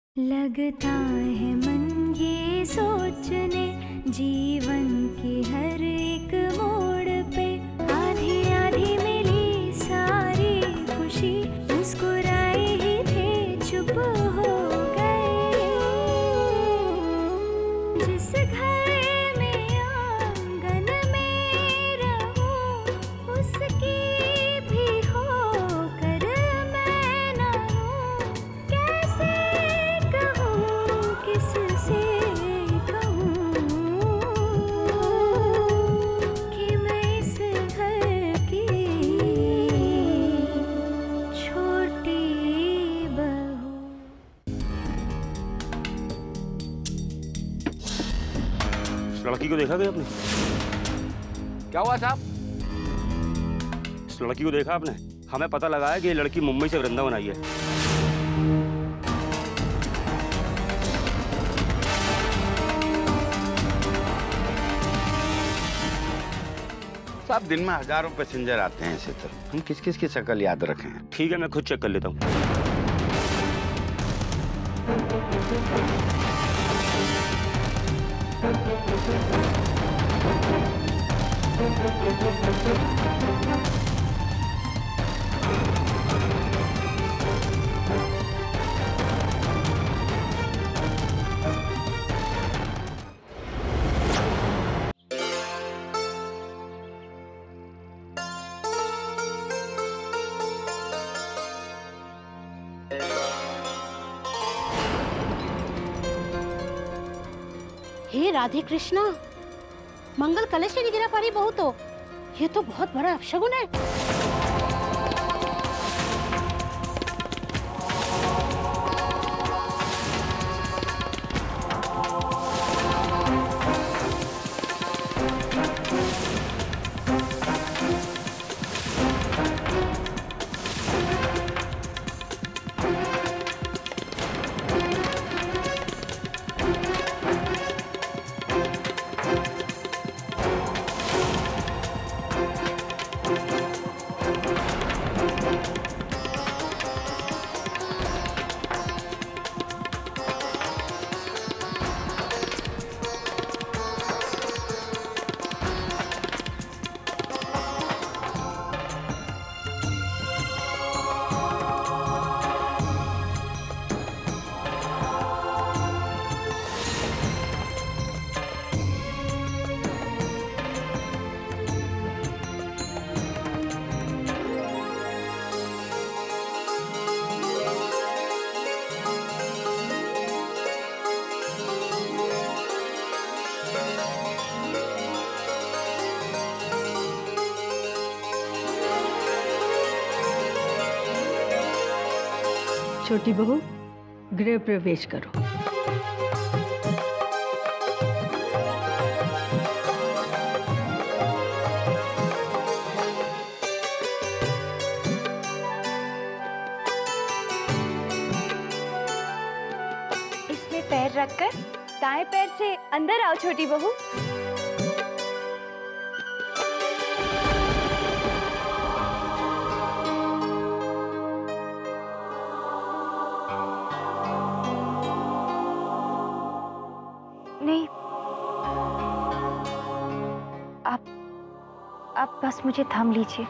लगता है मन ये सोचने जीवन के हर एक मोड़ पे आधी आधी मिली सारी खुशी मुस्कुराए ही थे चुप हो गए। जिस घर में आंगन में रहूं उसकी भी होकर मैं ना हूं। कैसे किससे कहूँ कि मैं इस घर की छोटी बहू। इस लड़की को देखा गया आपने? क्या हुआ साहब? इस लड़की को देखा आपने? हमें पता लगा है कि ये लड़की मुंबई से वृंदावन आई है। साहब दिन में हजारों पैसेंजर आते हैं ऐसे, तो हम किस किस की शक्ल याद रखें? ठीक है, मैं खुद चेक कर लेता हूँ। हे राधे कृष्णा, मंगल कलश नहीं गिरा पा रही बहू तो ये तो बहुत बड़ा अपशगुन है। छोटी बहू, गृह प्रवेश करो। इसमें पैर रखकर दाएं पैर से अंदर आओ छोटी बहू। नहीं, आप बस मुझे थाम लीजिए।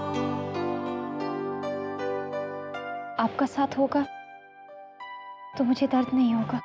आपका साथ होगा तो मुझे दर्द नहीं होगा।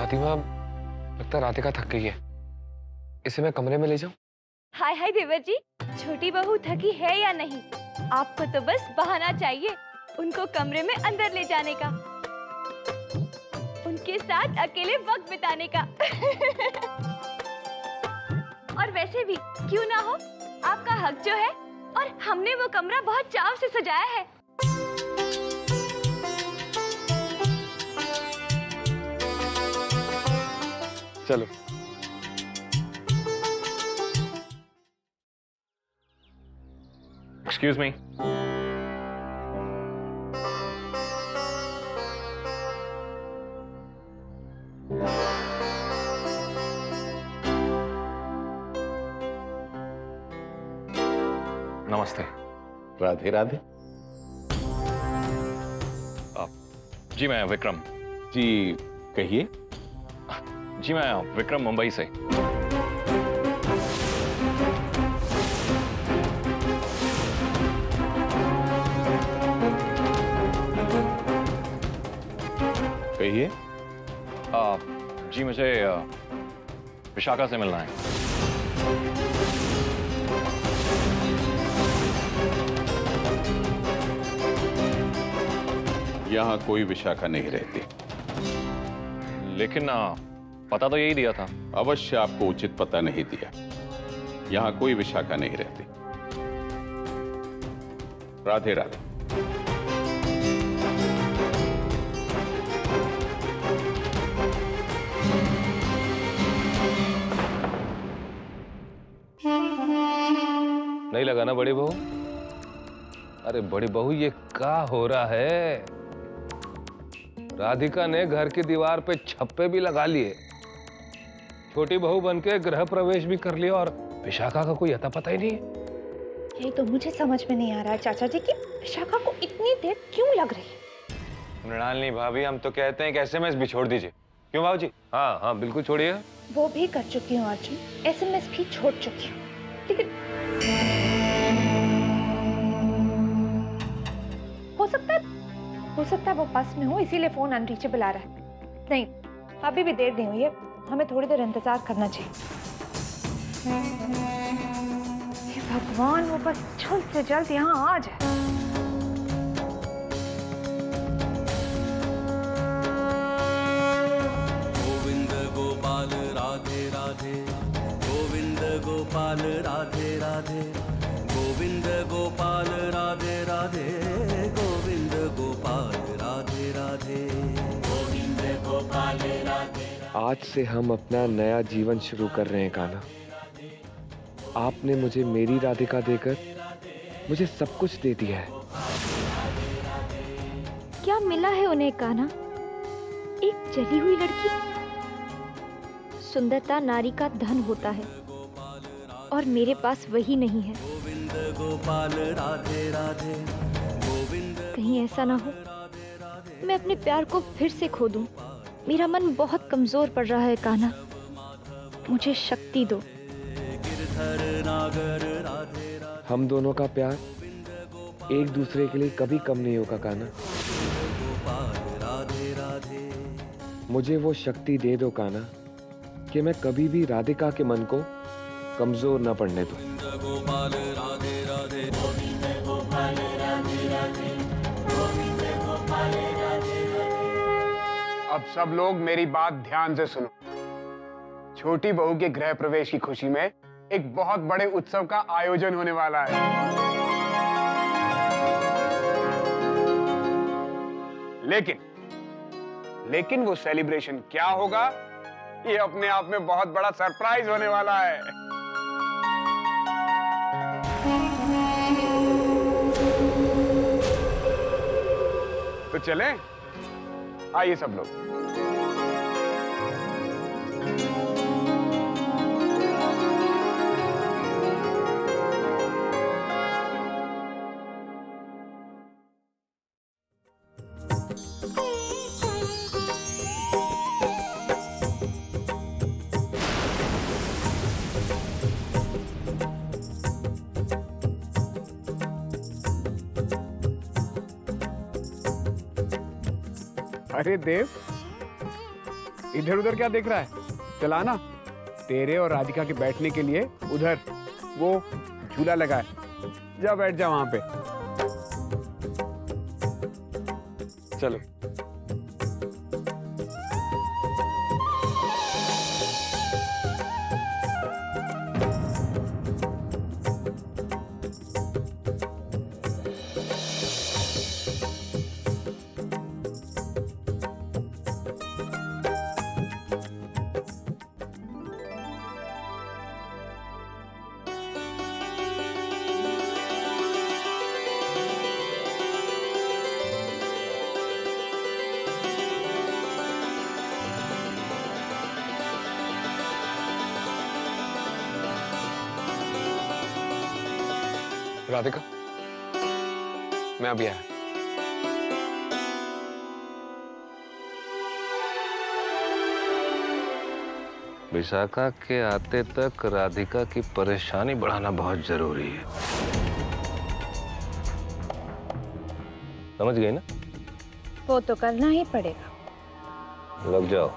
फातिमा, लगता है राधिका थक गई है, इसे मैं कमरे में ले जाऊं? हाय हाय देवर जी, छोटी बहू थकी है या नहीं? आपको तो बस बहाना चाहिए उनको कमरे में अंदर ले जाने का, उनके साथ अकेले वक्त बिताने का। और वैसे भी क्यों ना हो, आपका हक जो है, और हमने वो कमरा बहुत चाव से सजाया है। चलो। Excuse me. नमस्ते। राधे राधे। जी मैं विक्रम। जी कहिए। जी मैं विक्रम, मुंबई से। कहिए। जी मुझे विशाखा से मिलना है। यहाँ कोई विशाखा नहीं रहती। लेकिन पता तो यही दिया था। अवश्य आपको उचित पता नहीं दिया। यहाँ कोई विशाखा नहीं रहती। राधे राधे। नहीं लगा ना बड़ी बहू? अरे बड़ी बहू, ये क्या हो रहा है? राधिका ने घर की दीवार पे छप्पे भी लगा लिए, छोटी बहू बनके गृह प्रवेश भी कर लिया, और विशाखा का कोई अता पता ही नहीं है। ये तो मुझे समझ में नहीं आ रहा है चाचा जी कि विशाखा को इतनी देर क्यों लग रही है। मृणालिनी भाभी, हम तो कहते हैं कि एसएमएस भी छोड़ दीजिए। क्यों बाबूजी? हाँ हाँ बिल्कुल छोड़िए। वो भी कर चुकी हूँ अर्जुन, एसएमएस भी छोड़ चुकी हूँ, लेकिन हो सकता है वो बस में हो, इसीलिए फोन अनरीचेबल आ रहा है। नहीं, अभी भी देर नहीं हुई है, हमें थोड़ी देर इंतजार करना चाहिए। हे भगवान, वो बस जल्द से जल्द यहाँ आ जाए। गोविंद गोपाल राधे राधे, गोविंद गोपाल राधे राधे, गोविंद गोपाल राधे राधे, गोविंद गोपाल राधे राधे, गोविंद गोपाल राधे। आज से हम अपना नया जीवन शुरू कर रहे हैं कान्हा। आपने मुझे मेरी राधिका देकर मुझे सब कुछ दे दिया है। क्या मिला है उन्हें कान्हा? एक जली हुई लड़की। सुंदरता नारी का धन होता है, और मेरे पास वही नहीं है। गोविंद गोपाल राधे राधे, गोविंद। कहीं ऐसा ना हो मैं अपने प्यार को फिर से खो दूं। मेरा मन बहुत कमजोर पड़ रहा है कान्हा, मुझे शक्ति दो। हम दोनों का प्यार एक दूसरे के लिए कभी कम नहीं होगा कान्हा। मुझे वो शक्ति दे दो कान्हा कि मैं कभी भी राधिका के मन को कमजोर न पड़ने दूं। अब सब लोग मेरी बात ध्यान से सुनो। छोटी बहू के गृह प्रवेश की खुशी में एक बहुत बड़े उत्सव का आयोजन होने वाला है। लेकिन वो सेलिब्रेशन क्या होगा, ये अपने आप में बहुत बड़ा सरप्राइज होने वाला है। तो चलें? आइए सब लोग। अरे देव, इधर उधर क्या देख रहा है? चला ना, तेरे और राधिका के बैठने के लिए उधर वो झूला लगा है, जा बैठ जा वहां पे। चलो। राधिका, मैं अभी आया। विशाखा के आते तक राधिका की परेशानी बढ़ाना बहुत जरूरी है। समझ गई ना? वो तो करना ही पड़ेगा। लग जाओ।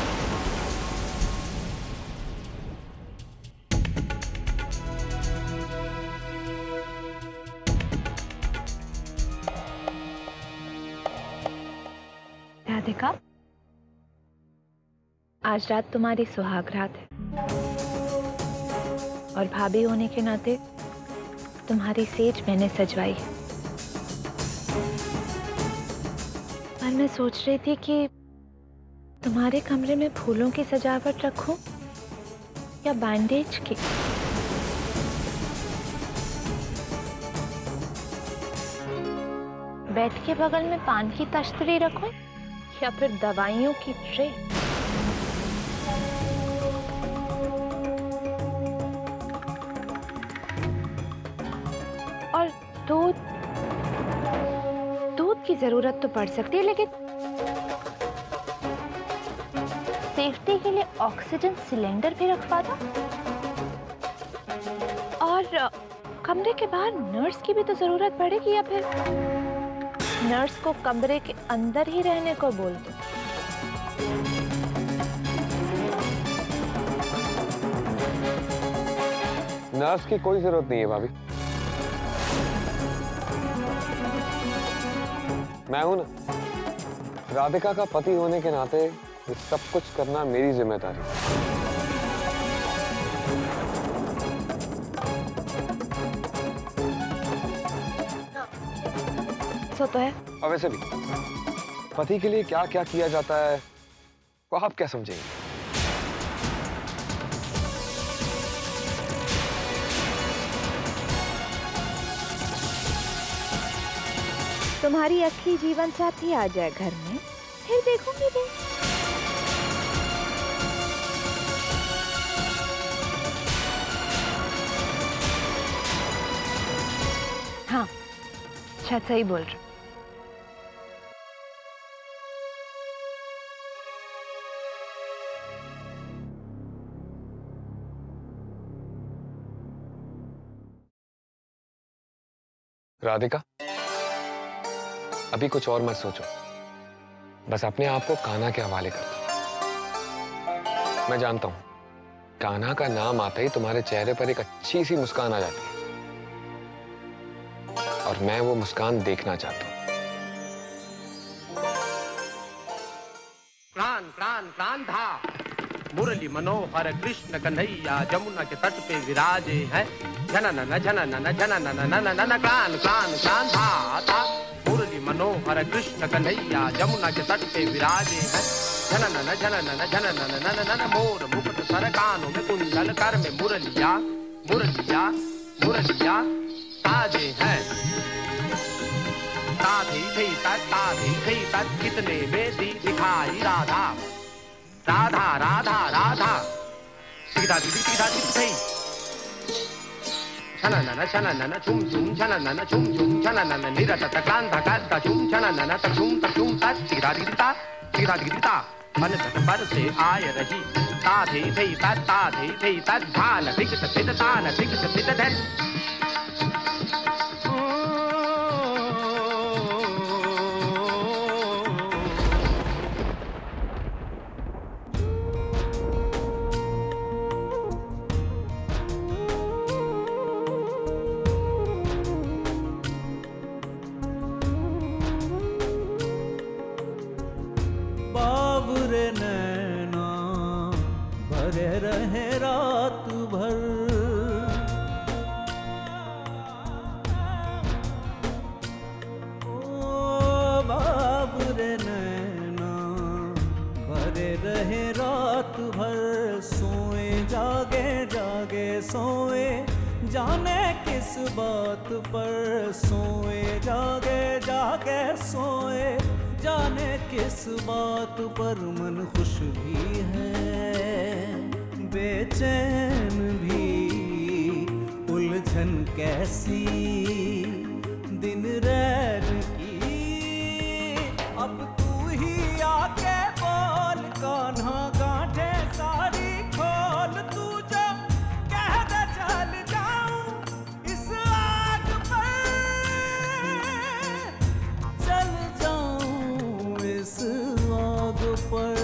राधिका, आज रात तुम्हारी सुहाग रात है और भाभी होने के नाते तुम्हारी सेज मैंने सजवाई है। पर मैं सोच रही थी कि तुम्हारे कमरे में फूलों की सजावट रखूं या बैंडेज की। बेड के बगल में पान की तश्तरी रखूं या फिर दवाइयों की ट्रे। और दूध की जरूरत तो पड़ सकती है, लेकिन सेफ्टी के लिए ऑक्सीजन सिलेंडर भी रखवा दो। और कमरे के बाहर नर्स की भी तो जरूरत पड़ेगी, या फिर नर्स को कमरे के अंदर ही रहने को बोल दो। नर्स की कोई जरूरत नहीं है भाभी, मैं हूं ना। राधिका का पति होने के नाते ये सब कुछ करना मेरी जिम्मेदारी है। सो तो है। और वैसे भी पति के लिए क्या क्या किया जाता है वो आप क्या समझेंगे? तुम्हारी असली जीवन साथी आ जाए घर में, फिर देखूंगी भी। हाँ, शायद सही बोल रहे। राधिका, अभी कुछ और मत सोचो, बस अपने आप को कान्हा के हवाले कर दो। मैं जानता हूं, कान्हा का नाम आते ही तुम्हारे चेहरे पर एक अच्छी सी मुस्कान आ जाती है, और मैं वो मुस्कान देखना चाहता हूं। प्राण प्राण प्राण था मुरली मनोहर कृष्ण कन्हैया जमुना के तट पे विराजे हैं। जननन जननन जननन प्राण प्राण प्राण था मुरली मनोहर कृष्ण कन्हैया जमुना के तट पे विराजे हैं। जननन जननन जननन मोर मुकुट सर कानों में कुंडल कर में मुरलिया मुरलिया मुरलिया ताजे हैं। ताधी थी तक कितने बेदी दिखाई राधा राधा राधा राधा सीधा थी छननन छननन छुम छुम छननन छुम छुम छननन निरत क्रांता कांता छुम छननन तछुम तछुम तछ सीधा दिखता मन तट पर से आय रही ताधे थी तत धान धिक सिद्ध तान धिक सिद्ध धन रहे रात भर। ओ बाबुरे नैना भरे रहे रात भर, सोए जागे जागे सोए जाने किस बात पर, सोए जागे जागे सोए जाने किस बात पर। मन खुश भी है बेचैन भी, उलझन कैसी दिन रैन की। अब तू ही आके बोल कान्हा, गांठे सारी खोल तू जो कह दे चल जाऊं इस आग पर, चल जाऊं इस आग पर।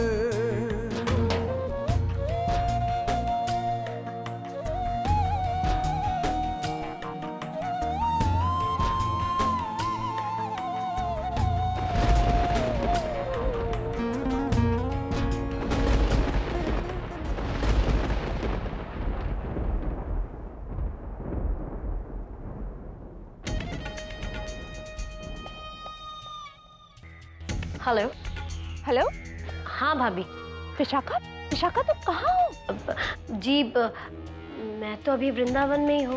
हेलो। हेलो। हाँ भाभी। विशाखा, विशाखा तुम कहाँ हो? जी मैं तो अभी वृंदावन में ही हूँ।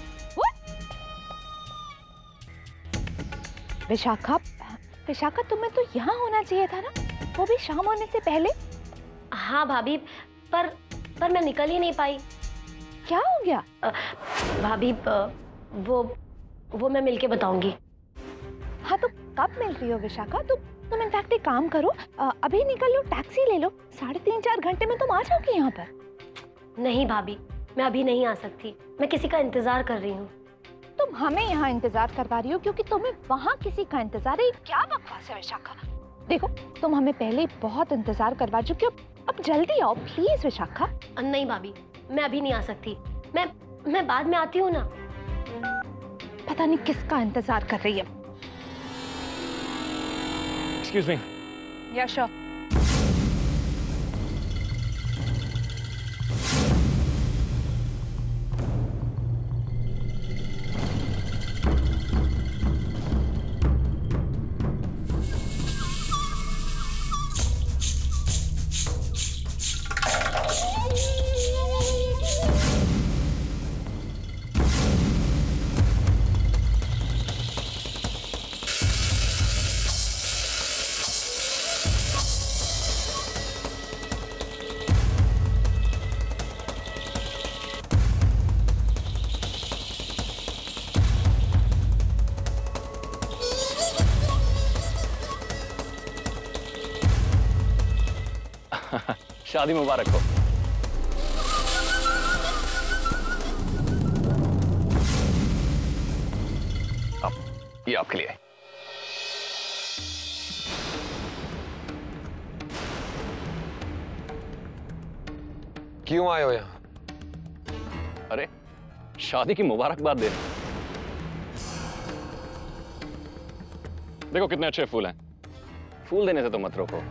विशाखा, विशाखा तुम्हें तो यहाँ होना चाहिए था ना, वो भी शाम होने से पहले। हाँ भाभी, पर मैं निकल ही नहीं पाई। क्या हो गया? भाभी वो मैं मिलके बताऊंगी। हाँ तो कब मिल रही हो विशाखा? तुम इनफैक्ट एक काम करो, अभी निकल लो, टैक्सी ले लो, 3.5-4 घंटे में तुम आ जाओगे यहाँ पर। नहीं भाभी, मैं अभी नहीं आ सकती, मैं किसी का इंतजार कर रही हूँ। तुम हमें यहाँ इंतजार करवा रही हो क्योंकि तुम्हें वहाँ किसी का इंतजार है? क्या बकवास है विशाखा। देखो तुम हमें पहले ही बहुत इंतजार करवा चुकी हो, अब जल्दी आओ प्लीज विशाखा। नहीं भाभी, मैं अभी नहीं आ सकती, मैं बाद में आती हूँ ना। पता नहीं किसका इंतजार कर रही है। Excuse me. Yeah, sure. शादी मुबारक हो। ये आपके लिए। क्यों आए हो यहाँ? अरे शादी की मुबारकबाद दे। देखो कितने अच्छे फूल हैं, फूल देने से तो मत रोको।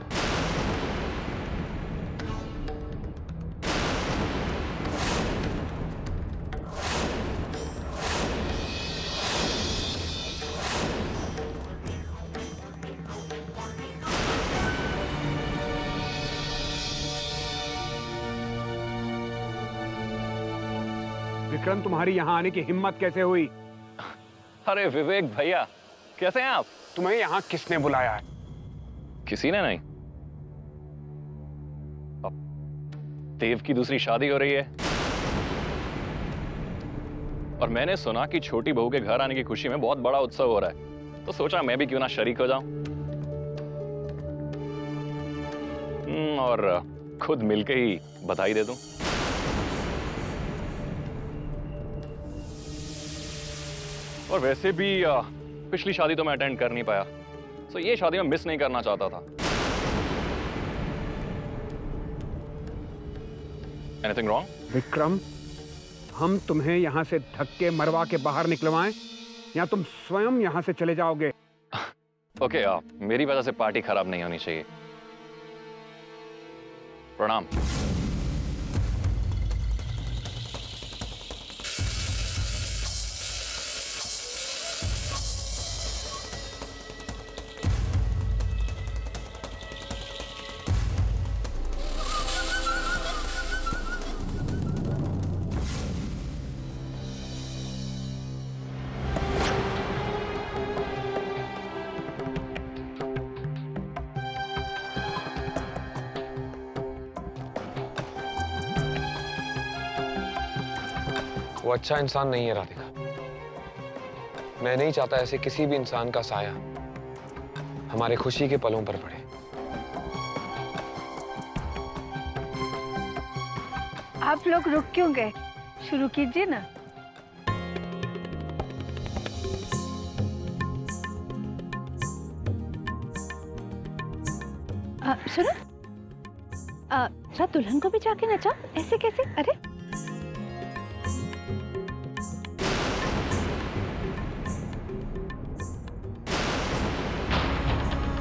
विक्रम, तुम्हारी यहाँ आने की हिम्मत कैसे हुई? अरे विवेक भैया, कैसे हैं आप? तुम्हें यहाँ किसने बुलाया है? किसी ने नहीं। अब देव की दूसरी शादी हो रही है और मैंने सुना कि छोटी बहू के घर आने की खुशी में बहुत बड़ा उत्सव हो रहा है, तो सोचा मैं भी क्यों ना शरीक हो जाऊं और खुद मिलके ही बधाई दे दूं। और वैसे भी पिछली शादी तो मैं अटेंड कर नहीं पाया, तो ये शादी मैं मिस नहीं करना चाहता था। Anything wrong? विक्रम, हम तुम्हें यहाँ से धक्के मरवा के बाहर निकलवाएं या तुम स्वयं यहाँ से चले जाओगे? ओके, मेरी वजह से पार्टी खराब नहीं होनी चाहिए। प्रणाम। वो अच्छा इंसान नहीं है राधिका। मैं नहीं चाहता ऐसे किसी भी इंसान का साया हमारे खुशी के पलों पर पड़े। आप लोग रुक क्यों गए? शुरू कीजिए ना। सुनो, जरा दुल्हन को भी जाके नचाओ। ऐसे कैसे? अरे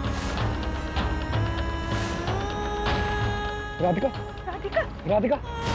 राधिका, राधिका, राधिका।